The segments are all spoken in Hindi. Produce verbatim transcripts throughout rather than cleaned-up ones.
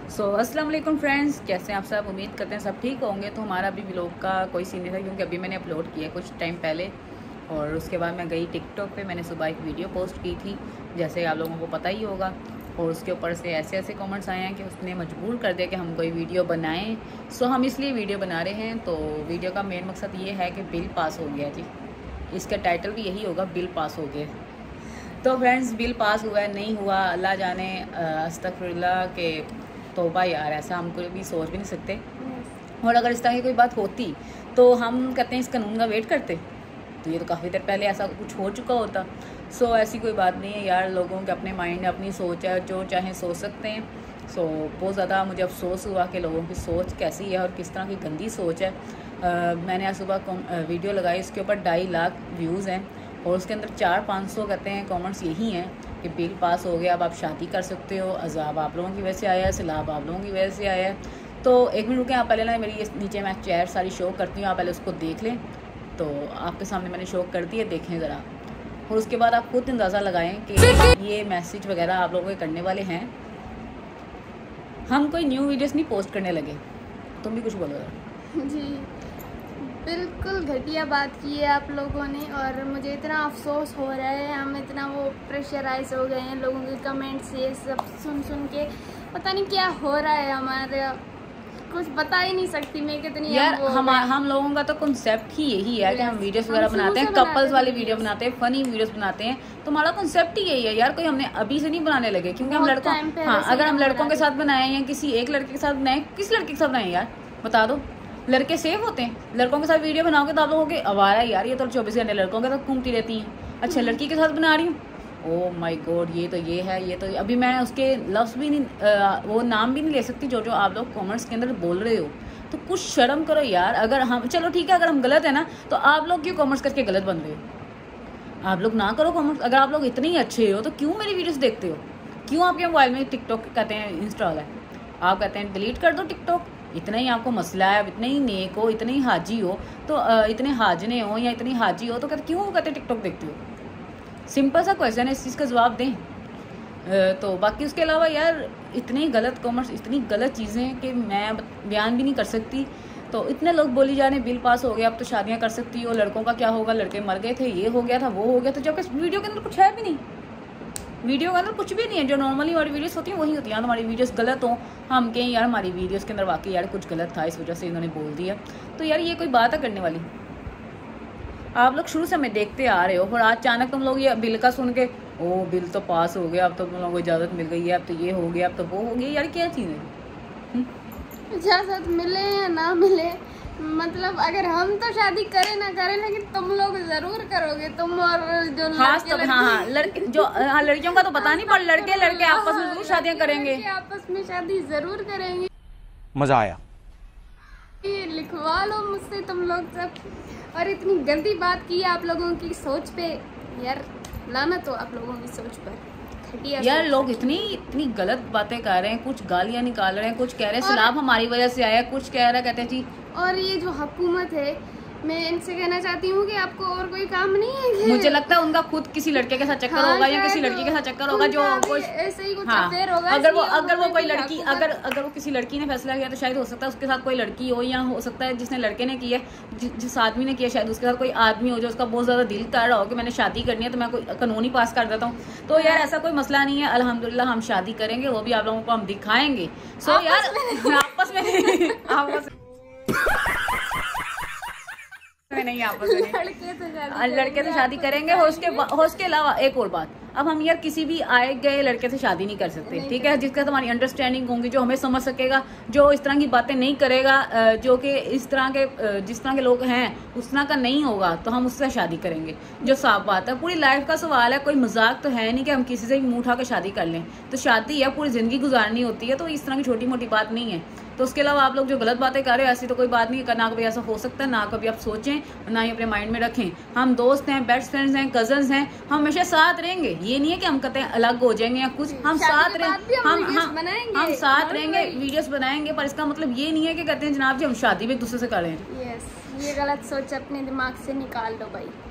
सो अस्सलाम वालेकुम फ्रेंड्स, कैसे हैं आप सब। उम्मीद करते हैं सब ठीक होंगे। तो हमारा अभी व्लॉग का कोई सीन नहीं था क्योंकि अभी मैंने अपलोड किया कुछ टाइम पहले, और उसके बाद मैं गई टिकटॉक पे। मैंने सुबह एक वीडियो पोस्ट की थी, जैसे आप लोगों को पता ही होगा, और उसके ऊपर से ऐसे ऐसे कमेंट्स आए हैं कि उसने मजबूर कर दिया कि हम कोई वीडियो बनाएं। सो हम इसलिए वीडियो बना रहे हैं। तो वीडियो का मेन मकसद ये है कि बिल पास हो गया जी, इसका टाइटल भी यही होगा, बिल पास हो गया। तो फ्रेंड्स, बिल पास हुआ है नहीं हुआ अल्लाह जाने, अस्तगफिरुल्लाह के तौबा यार, ऐसा हम कोई भी सोच भी नहीं सकते। और अगर इस तरह की कोई बात होती तो हम कहते हैं इस कानून का वेट करते, तो ये तो काफ़ी देर पहले ऐसा कुछ हो चुका होता। सो so, ऐसी कोई बात नहीं है यार, लोगों के अपने माइंड अपनी सोच है, जो चाहे सोच सकते हैं। सो so, बहुत ज़्यादा मुझे अफसोस हुआ कि लोगों की सोच कैसी है और किस तरह की गंदी सोच है। uh, मैंने आज सुबह वीडियो लगाई, उसके ऊपर ढाई लाख व्यूज़ हैं और उसके अंदर चार पाँच सौ कहते हैं कमेंट्स यही हैं कि बिल पास हो गया, अब आप शादी कर सकते हो, अजाब आप लोगों की वजह से आया है, सैलाब आप लोगों की वजह से आया है। तो एक मिनट रुकें, आप पहले ना मेरी नीचे मैं चेयर सारी शो करती हूँ, आप पहले उसको देख लें। तो आपके सामने मैंने शो कर दी है, देखें ज़रा, और उसके बाद आप खुद अंदाज़ा लगाएं कि ये मैसेज वगैरह आप लोगों के करने वाले हैं। हम कोई न्यू वीडियोस नहीं पोस्ट करने लगे। तुम भी कुछ बोलो जी। बिल्कुल घटिया बात की है आप लोगों ने, और मुझे इतना अफसोस हो रहा है। हम इतना वो प्रेशराइज हो गए हैं लोगों के कमेंट्स ये सब सुन सुन के, पता नहीं क्या हो रहा है हमारे, कुछ बता ही नहीं सकती मैं कितनी यार। हम हम लोगों का तो कॉन्सेप्ट ही यही है कि हम वीडियोस वगैरह बनाते हैं, कपल्स वाली वीडियो बनाते हैं, फनी वीडियोस बनाते हैं। तो हमारा कॉन्सेप्ट ही यही है यार, कोई हमने अभी से नहीं बनाने लगे, क्योंकि हम लड़कों हाँ अगर हम लड़कों के साथ बनाए या किसी एक लड़के के साथ बनाए, किस लड़के के साथ बनाए यार बता दो। लड़के सेफ होते हैं, लड़कों के साथ वीडियो बनाओगे तो आप लोगों के आवारा यार, ये तो चौबीस घंटे लड़कों के साथ घूमती रहती हैं। अच्छा, लड़की के साथ बना रही हूँ, ओह माय गॉड, ये तो ये है, ये तो अभी मैं उसके लफ्ज़ भी नहीं, आ, वो नाम भी नहीं ले सकती जो जो आप लोग कमेंट्स के अंदर बोल रहे हो। तो कुछ शर्म करो यार। अगर हम, चलो ठीक है, अगर हम गलत है ना तो आप लोग क्यों कमेंट्स करके गलत बन रहे हो? आप लोग ना करो कमेंट्स। अगर आप लोग इतने ही अच्छे हो तो क्यों मेरी वीडियोस देखते हो? क्यों आपके मोबाइल में टिकटॉक कहते हैं इंस्टॉल है, आप कहते हैं डिलीट कर दो टिकटॉक? इतना ही आपको मसला है, इतने ही नेक हो, इतने ही हाजी हो, तो इतने हाजने हो या इतनी हाजी हो, तो कहते क्यों कहते टिकटॉक देखते हो? सिंपल सा क्वेश्चन है, इस चीज़ का जवाब दें। तो बाकी उसके अलावा यार इतनी गलत कॉमर्स, इतनी गलत चीज़ें कि मैं बयान भी नहीं कर सकती। तो इतने लोग बोली जा रहे हैं बिल पास हो गया, अब तो शादियां कर सकती हो, लड़कों का क्या होगा, लड़के मर गए थे, ये हो गया था, वो हो गया था, जबकि वीडियो के अंदर कुछ है भी नहीं। वीडियो के अंदर कुछ भी नहीं है, जो नॉर्मली हमारी वीडियोस होती हैं वही होती हैं। हमारी वीडियोस गलत हो, हम कहें यार हमारी वीडियोस के अंदर वाकई यार कुछ गलत था, इस वजह से इन्होंने बोल दिया, तो यार ये कोई बात है करने वाली? आप लोग शुरू से हमें देखते आ रहे हो, और अचानक तुम लोग ये बिल का सुन के, ओ बिल तो पास हो गया, अब तो तुम लोगों को इजाज़त मिल गई है, अब तो ये हो गया, अब तो वो हो गया, यार क्या चीज़ है? इजाज़त मिले या ना मिले, मतलब अगर हम तो शादी करें ना करें, लेकिन तुम लोग जरूर करोगे, तुम और जो हाँ तो हाँ हाँ लड़के जो हाँ लड़कियों का तो पता नहीं, पर लड़के लड़के आपस में जरूर शादियां करेंगे, आपस में शादी जरूर करेंगे। मजा आया, लिखवा लो मुझसे तुम लोग सब। और इतनी गंदी बात की है आप लोगों की सोच पे यार, लानत हो आप लोगों की सोच पर। यार लोग इतनी इतनी गलत बातें कर रहे हैं, कुछ गालियां निकाल रहे हैं, कुछ कह रहे हैं सैलाब हमारी वजह से आया, कुछ कह रहा कहते जी। और ये जो हुकूमत है, मैं इनसे कहना चाहती हूँ कि आपको और कोई काम नहीं है कि? मुझे लगता है उनका खुद किसी लड़के के साथ चक्कर हाँ, होगा या किसी लड़की के साथ चक्कर होगा, जो कुछ ऐसे ही कुछ हाँ, होगा। अगर वो अगर वो कोई लड़की अगर अगर वो किसी लड़की ने फैसला किया तो शायद हो सकता है उसके साथ कोई लड़की हो, या हो सकता है जिसने लड़के ने किया, जिस आदमी ने किया, शायद उसके साथ कोई आदमी हो जो उसका बहुत ज्यादा दिल कर रहा हो कि मैंने शादी करनी है तो मैं कोई कानून ही पास कर देता हूँ। तो यार ऐसा कोई मसला नहीं है, अल्हम्दुलिल्लाह हम शादी करेंगे, वो भी आप लोगों को हम दिखाएंगे। सो यार आपस में आपस नहीं, आपस में लड़के तो लड़के से शादी करेंगे। हो उसके हो उसके अलावा एक और बात, अब हम यार किसी भी आए गए लड़के से शादी नहीं कर सकते, ठीक है, जिसका तुम्हारी अंडरस्टैंडिंग होंगी, जो हमें समझ सकेगा, जो इस तरह की बातें नहीं करेगा, जो कि इस तरह के जिस तरह के लोग हैं उस तरह का नहीं होगा, तो हम उससे शादी करेंगे, जो साफ बात है। पूरी लाइफ का सवाल है, कोई मजाक तो है नहीं कि हम किसी से भी मुंह उठा के शादी कर लें। तो शादी है, पूरी जिंदगी गुजारनी होती है, तो इस तरह की छोटी मोटी बात नहीं है। तो उसके अलावा आप लोग जो गलत बातें कर रहे हो, ऐसी तो कोई बात नहीं है, ना कभी ऐसा हो सकता है, ना कभी आप सोचें, ना ही अपने माइंड में रखें। हम दोस्त हैं, बेस्ट फ्रेंड्स हैं, कजन्स हैं, हम हमेशा साथ रहेंगे। ये नहीं है कि हम कहते हैं अलग हो जाएंगे या कुछ, हम साथ रहेंगे, हम हम हम साथ रहेंगे, वीडियोस बनाएंगे, पर इसका मतलब ये नहीं है कि कहते हैं जनाब जी हम शादी भी एक दूसरे से कर रहे हैं। यस, ये गलत सोच अपने दिमाग से निकाल दो भाई।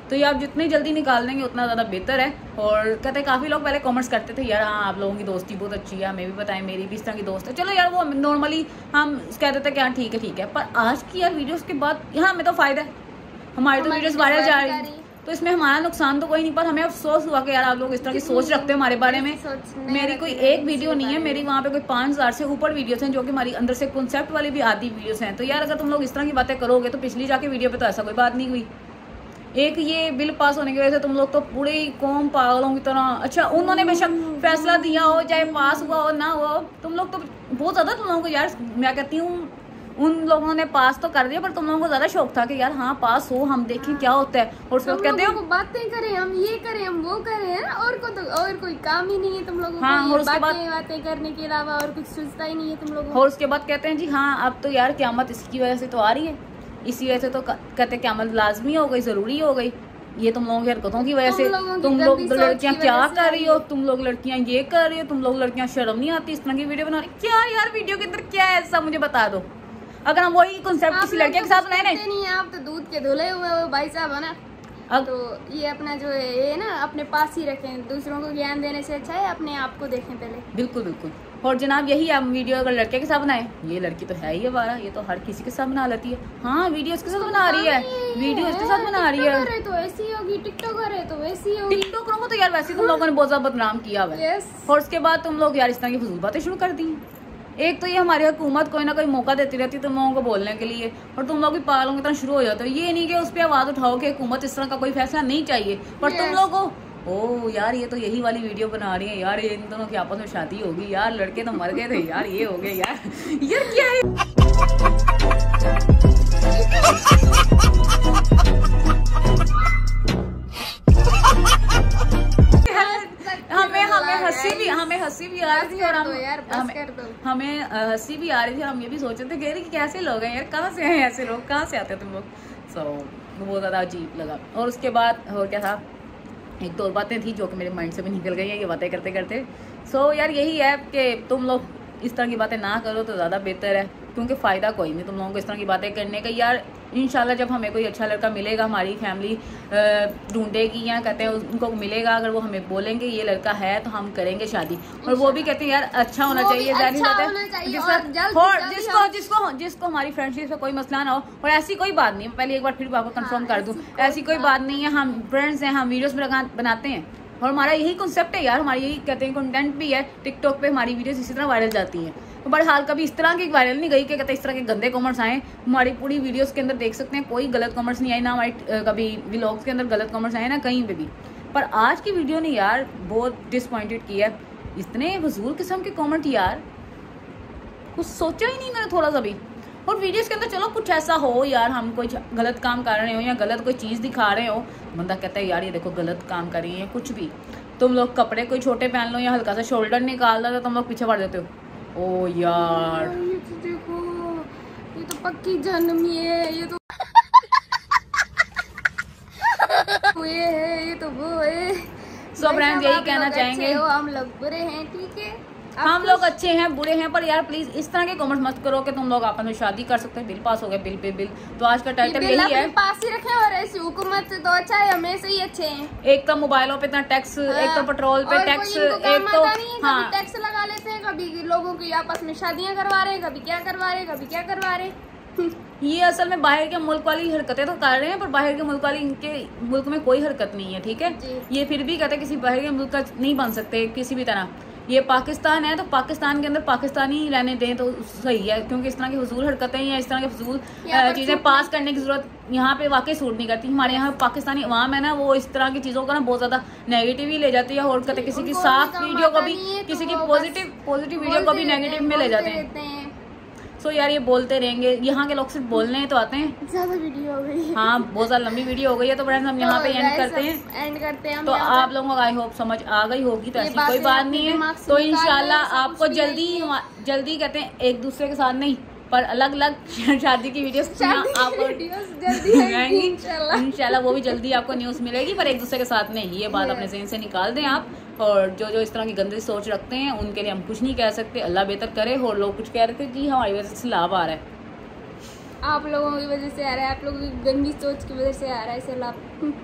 तो ये आप जितनी जल्दी निकाल देंगे उतना ज़्यादा बेहतर है। और कहते हैं काफ़ी लोग पहले कमेंट्स करते थे यार हाँ आप लोगों की दोस्ती बहुत अच्छी है, हमें भी बताएं मेरी भी इस तरह की दोस्त है। चलो यार वो नॉर्मली हम कहते थे कि हाँ ठीक है ठीक है, पर आज की यार वीडियोस के बाद यहाँ हमें तो फ़ायदा है, हमारी तो वीडियोस वायरल जा रही है, तो इसमें हमारा नुकसान तो कोई नहीं, पर हमें अफसोस हुआ कि यार आप लोग इस तरह की सोच रखते हो हमारे बारे में। मेरी कोई एक वीडियो नहीं है, मेरी वहाँ पे कोई पाँच हज़ार से ऊपर वीडियोस हैं जो कि हमारी अंदर से कॉन्सेप्ट वाली भी आधी वीडियोस हैं। तो यार अगर तुम लोग इस तरह की बातें करोगे तो पिछली जाके वीडियो पे तो ऐसा कोई बात नहीं हुई। एक ये बिल पास होने की वजह से तुम लोग तो पूरे ही कौम पागलों की तरह, अच्छा उन्होंने बेशक फैसला दिया हो चाहे पास हुआ हो ना हो, तुम लोग तो बहुत ज़्यादा तुम लोगों को यार मैं कहती हूँ उन लोगों ने पास तो कर दिया, पर तुम लोगों को ज्यादा शौक था कि यार हाँ पास हो, हम देखें क्या होता है। और उसके बाद कहते हो बातें करें, हम ये करें हम वो करें है, और को तो और कोई काम ही नहीं है तुम लोगों हाँ, को, और उसके बातें बातें करने के अलावा और कुछ सोचता ही नहीं है तुम लोगों को। और उसके बाद कहते हैं जी हाँ अब तो यार क़यामत इसकी वजह से तो आ रही है, इसी वजह से तो कहते हैं क़यामत लाजमी हो गई, जरूरी हो गई, ये तुम लोगों की हरकतों की वजह से। तुम लोग लड़कियां क्या कर रही हो, तुम लोग लड़कियां ये कर रही हो, तुम लोग लड़कियां शर्म नहीं आती इस तरह की वीडियो बना रही। क्या यार वीडियो के अंदर क्या है ऐसा मुझे बता दो। अगर हम वही कॉन्सेप्ट किसी लड़के के साथ बनाए नहीं, आप तो दूध के धुले हुए हो भाई साहब है ना, अब तो ये अपना जो है ये ना अपने पास ही रखें, दूसरों को ज्ञान देने से अच्छा है अपने आप को देखें पहले। बिल्कुल बिल्कुल। और जनाब यही हम वीडियो अगर लड़के के साथ बनाए, ये लड़की तो है ही हमारा, ये तो हर किसी के साथ बना लेती है। हाँ वीडियो इसके साथ बना रही है, वीडियो इसके साथ बना रही है, तो ऐसी होगी टिकटॉकर है तो वैसी होगी। टिकटॉकरों को तो यार वैसे तुम लोगों ने बहुत ज्यादा बदनाम किया हुआ है। और उसके बाद तुम लोग यार इस तरह की फजूल बातें शुरू कर दी। एक तो ये हमारी हुकूमत कोई ना कोई मौका देती रहती है तुम लोगों को बोलने के लिए, और तुम लोग भी पागलों की तरह शुरू हो जाते हो। ये नहीं कि उस पर आवाज उठाओ कि हुकूमत इस तरह का कोई फैसला नहीं चाहिए, पर तुम लोग को ओ यार ये तो यही वाली वीडियो बना रही है यार, ये इन दोनों की आपस में शादी होगी यार, लड़के तो मर गए थे यार, ये हो गए यार, यार क्या है हमें हमें हंसी भी हमें हंसी भी आ रही थी और हम हमें हमें हंसी भी आ रही थी और हम ये भी सोच रहे थे कि कैसे लोग हैं यार, कहाँ से हैं ऐसे लोग, कहाँ से आते हैं तुम लोग। सो बहुत ज़्यादा अजीब लगा। और उसके बाद और क्या था, एक दो और बातें थी जो कि मेरे माइंड से भी निकल गई है ये बातें करते करते। सो यार यही है कि तुम लोग इस तरह की बातें ना करो तो ज़्यादा बेहतर है, क्योंकि फ़ायदा कोई नहीं तुम लोगों को इस तरह की बातें करने का। यार इंशाल्लाह जब हमें कोई अच्छा लड़का मिलेगा, हमारी फैमिली ढूंढेगी या कहते हैं उनको मिलेगा, अगर वो हमें बोलेंगे ये लड़का है तो हम करेंगे शादी। और वो भी कहते हैं यार अच्छा होना चाहिए, जाहिर बात है जिसको जिसको जिसको हमारी फ्रेंडशिप से कोई मसला ना हो। और ऐसी कोई बात नहीं, पहले एक बार फिर आपको कंफर्म कर दूँ, ऐसी कोई बात नहीं है, हम फ्रेंड्स हैं, हम वीडियोस बनाते हैं और हमारा यही कॉन्सेप्ट है यार, हमारी यही कहते हैं कंटेंट भी है। टिकटॉक पे हमारी वीडियोस इसी तरह वायरल जाती हैं, तो बहरहाल कभी इस तरह की वायरल नहीं गई कि कहते इस तरह के गंदे कमेंट्स आए। हमारी पूरी वीडियोस के अंदर देख सकते हैं कोई गलत कमेंट्स नहीं आए, ना हमारी कभी व्लॉग्स के अंदर गलत कमेंट्स आए ना कहीं पे भी। पर आज की वीडियो ने यार बहुत डिसपॉइंटेड किया, इतने फजूल किस्म के कमेंट यार, कुछ सोचा ही नहीं मैंने थोड़ा सा भी। और वीडियोस के अंदर चलो कुछ ऐसा हो यार, हम कोई गलत काम कर रहे हो या गलत कोई चीज़ दिखा रहे हो, बंदा कहता है यार ये देखो गलत काम कर रही है, कुछ भी तुम लोग कपड़े कोई छोटे पहन लो या हल्का सा शोल्डर निकाल दो तो तुम लोग पीछे पड़ जाते हो। ओ यार ये तो देखो, ये तो पक्की जन्मी है, ये तो ये है, ये तो वो है। सो फ्रेंड्स यही कहना चाहेंगे, हम लोग बुरे हैं ठीक है, हम लोग अच्छे हैं बुरे हैं, पर यार प्लीज इस तरह के कमेंट मत करो कि तुम लोग आपस में शादी कर सकते हैं। बिल पास हो गया, बिल पे बिल। तो आज का टाइटल यही है, पास ही रखें, और ऐसी हुकूमत तो अच्छा है, हमेशा ही अच्छे हैं। एक तो मोबाइलों पे इतना टैक्स, एक तो पेट्रोल पे टैक्स, एक तो हाँ टैक्स लगा लेते हैं, कभी लोगों की आपस में शादियां करवा रहे हैं, कभी क्या करवा रहे हैं, कभी क्या करवा रहे हैं। ये असल में बाहर के मुल्क वाली हरकतें तो कर रहे हैं, पर बाहर के मुल्क वाली इनके मुल्क में कोई हरकत नहीं है, ठीक है। ये फिर भी कहते हैं किसी बाहर के मुल्क का नहीं बन सकते किसी भी तरह। ये पाकिस्तान है तो पाकिस्तान के अंदर पाकिस्तानी रहने दें तो सही है, क्योंकि इस तरह की फजूल हरकतें या इस तरह की फजूल चीज़ें पास करने की जरूरत यहाँ पे वाकई सूट नहीं करती। हमारे यहाँ पाकिस्तानी अवाम है ना, वो इस तरह की चीज़ों को ना बहुत ज़्यादा नेगेटिव ही ले जाती है, और कहते किसी की साफ वीडियो को भी, किसी की पॉजिटिव पॉजिटिव वीडियो को भी नेगेटिव में ले जाते हैं। सो यार ये बोलते रहेंगे, यहाँ के लोग सिर्फ बोलने तो आते हैं। ज्यादा वीडियो हो गई है, हाँ बहुत ज्यादा लंबी वीडियो हो गई है, तो फ्रेंड्स हम यहाँ पे एंड करते हैं एंड करते हैं तो आप लोगों को आई होप समझ आ गई होगी, तो ऐसी कोई बात नहीं है। तो इंशाल्लाह आपको जल्दी जल्दी कहते हैं एक दूसरे के साथ नहीं पर अलग अलग शादी की वीडियोस आपको आएंगी इंशाल्लाह, वो भी जल्दी आपको न्यूज़ मिलेगी, पर एक दूसरे के साथ नहीं। ये बात अपने जहन से निकाल दें आप। और जो जो इस तरह की गंदी सोच रखते हैं उनके लिए हम कुछ नहीं कह सकते, अल्लाह बेहतर करे। और लोग कुछ कह रहे थे जी हमारी वजह से लाभ आ रहा है, आप लोगों की वजह से आ रहा है, आप लोगों की गंदी सोच की वजह से आ रहा है इसे लाभ।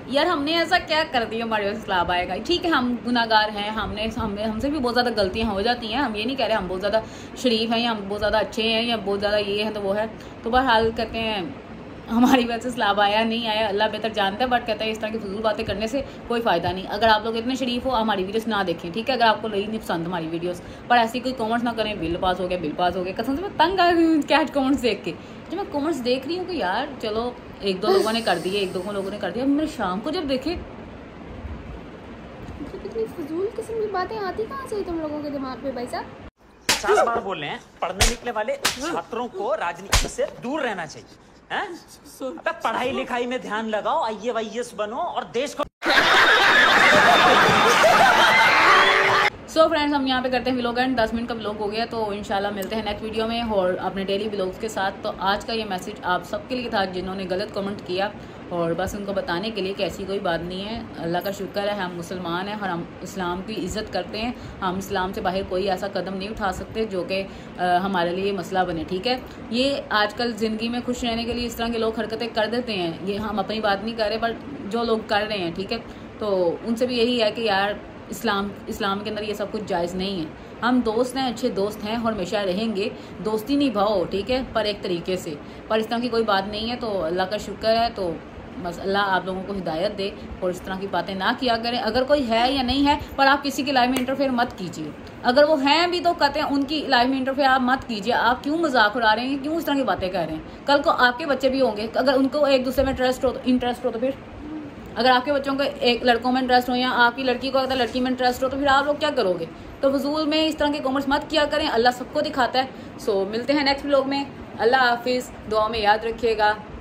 यार हमने ऐसा क्या कर दिया हमारे पास इस्लाम आएगा? ठीक है, हम गुनाहगार हैं, हमने हमने हमसे भी बहुत ज़्यादा गलतियाँ हो जाती हैं। हम ये नहीं कह रहे हम बहुत ज़्यादा शरीफ हैं या हम बहुत ज़्यादा अच्छे हैं या बहुत ज़्यादा ये हैं तो वो है। तो बहरहाल कहते हैं हमारी वजह से इस्लाम आया नहीं आया अल्लाह बेहतर जानता है, बट कहते हैं इस तरह की फजूल बातें करने से कोई फ़ायदा नहीं। अगर आप लोग इतने शरीफ हो हमारी वीडियोस ना देखें, ठीक है? अगर आपको नहीं पसंद हमारी वीडियोस, पर ऐसी कोई कमेंट्स ना करें, बिल पास हो गया बिल पास हो गया। कसम से मैं तंग आ गई क्या कमेंट्स देख के। जब मैं कमेंट्स देख रही हूँ कि यार चलो एक दो लोगों ने कर दिए, एक दो लोगों ने कर दिया, मेरे शाम को जब देखे इतनी फजूल किस्म की बातें आती कहाँ से तुम लोगों के दिमाग पे भाई साहब? पचास बार बोल रहे हैं पढ़ने निकले वाले छात्रों को राजनीति से दूर रहना चाहिए। हैं? अबे पढ़ाई लिखाई में ध्यान लगाओ, आई ए वाई एस बनो और देश को। सो so फ्रेंड्स, हम यहाँ पे करते हैं व्लॉग एंड दस मिनट का व्लॉग हो गया, तो इंशाल्लाह मिलते हैं नेक्स्ट वीडियो में और अपने डेली व्लॉग्स के साथ। तो आज का ये मैसेज आप सबके लिए था जिन्होंने गलत कमेंट किया, और बस उनको बताने के लिए कि ऐसी कोई बात नहीं है। अल्लाह का शुक्र है हम मुसलमान हैं और हम इस्लाम की इज़्ज़त करते हैं। हम इस्लाम से बाहर कोई ऐसा कदम नहीं उठा सकते जो कि हमारे लिए मसला बने, ठीक है? ये आजकल ज़िंदगी में खुश रहने के लिए इस तरह के लोग हरकतें कर देते हैं। ये हम अपनी बात नहीं कर रहे, बट जो लोग कर रहे हैं, ठीक है, तो उनसे भी यही है कि यार इस्लाम इस्लाम के अंदर ये सब कुछ जायज़ नहीं है। हम दोस्त हैं, अच्छे दोस्त हैं और हमेशा रहेंगे, दोस्ती निभाओ, ठीक है, पर एक तरीके से। पर इस तरह की कोई बात नहीं है, तो अल्लाह का शुक्र है। तो बस अल्लाह आप लोगों को हिदायत दे और इस तरह की बातें ना किया करें। अगर कोई है या नहीं है, पर आप किसी की लाइफ में इंटरफेयर मत कीजिए। अगर वो हैं भी तो कहते हैं उनकी लाइफ में इंटरफेयर आप मत कीजिए। आप क्यों मजाक उड़ा रहे हैं, क्यों इस तरह की बातें कर रहे हैं? कल को आपके बच्चे भी होंगे, अगर उनको एक दूसरे में इंटरेस्ट हो इंटरेस्ट हो तो फिर अगर आपके बच्चों को एक लड़कों में इंटरेस्ट हो या आपकी लड़की को अगर लड़की में इंटरेस्ट हो तो फिर आप लोग क्या करोगे? तो फजूल में इस तरह के कॉमेंट्स मत किया करें, अल्लाह सबको दिखाता है। सो मिलते हैं नेक्स्ट व्लॉग में। अल्लाह हाफिज़, दुआ में याद रखिएगा।